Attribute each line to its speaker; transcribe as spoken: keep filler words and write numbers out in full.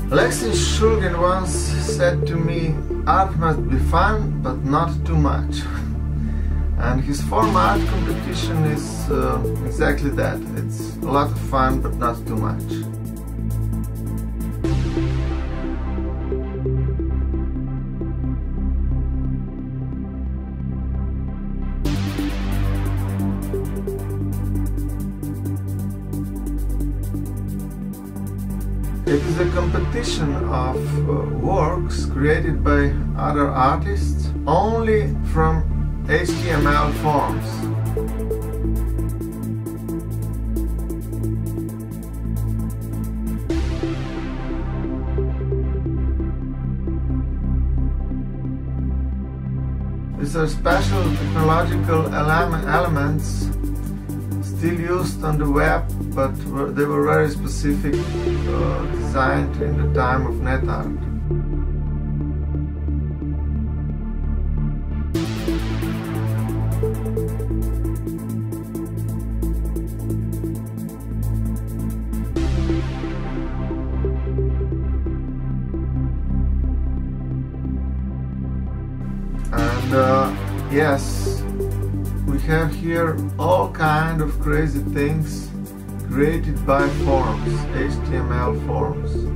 Speaker 1: Alexei Shulgin once said to me, art must be fun, but not too much. And his former art competition is uh, exactly that. It's a lot of fun, but not too much. It is a competition of uh, works created by other artists only from H T M L forms. These are special technological ele- elements still used on the web, but were, they were very specific, uh, designed in the time of net art. And uh, yes, we have here all kind of crazy things created by forms, H T M L forms.